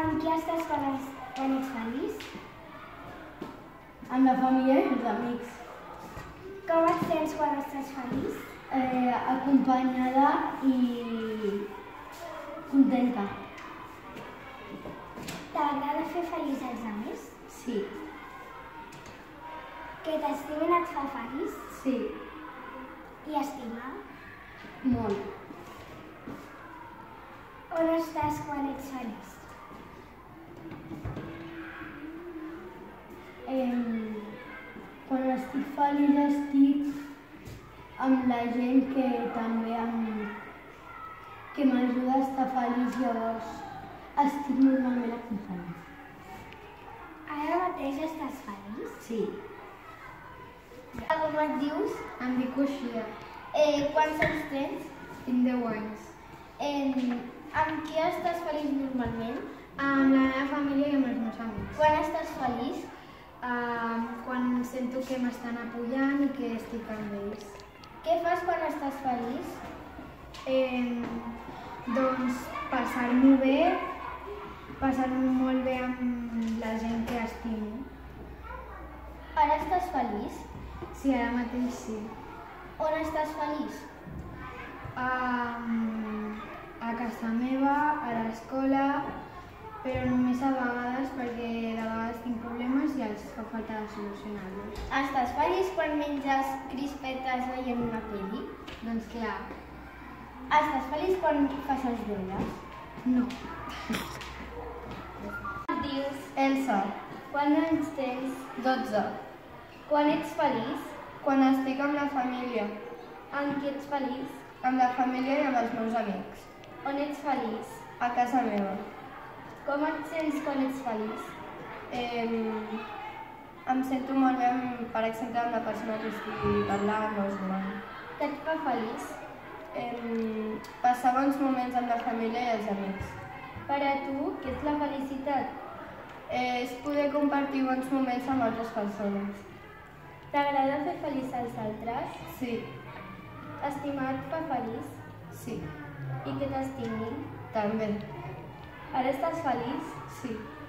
Amb qui estàs quan ets feliç? Amb la família i els amics. Com et sents quan estàs feliç? Acompanyada i contenta. T'agrada fer feliç als altres? Sí. Que t'estimin et fa feliç? Sí. I estimar? Molt. On estàs quan ets feliç? Quan estic feliç estic amb la gent que també que m'ajuda a estar feliç, llavors estic normalment acompanyada. Ara mateix estàs feliç? Sí. Com et dius? Em dic Uxia. Quants anys tens? Tinc 10 anys. Amb qui estàs feliç normalment? Amb la meva família i amb els meus amics. Quan estàs feliç? Quan sento que m'estan apoyant i que estic amb ells. Què fas quan estàs feliç? Doncs passar-m'ho molt bé amb la gent que estimo. Ara estàs feliç? Sí, ara mateix sí. On estàs feliç? A casa meva, a l'escola, però només a vegades perquè de vegades tinc problemes i els fa falta de solucionar-los. Estàs feliç quan menges crispetes veient una pel·li? Doncs clar, Estàs feliç quan fas els deures? no. Com et dius? Elsa, Quants anys tens? 12. Quan ets feliç? Quan estic amb la família, Amb qui ets feliç? amb la família i amb els meus amics, On ets feliç? a casa meva. Com et sents quan ets feliç? Em sento molt bé, per exemple, amb la persona que estigui parlant o jugant. Què et fa feliç? Passar bons moments amb la família i els amics. Per a tu, què és la felicitat? És poder compartir bons moments amb altres persones. T'agrada fer feliç als altres? Sí, Estimar et fa feliç? sí, I que t'estimin? també, Ara estàs feliç? sí.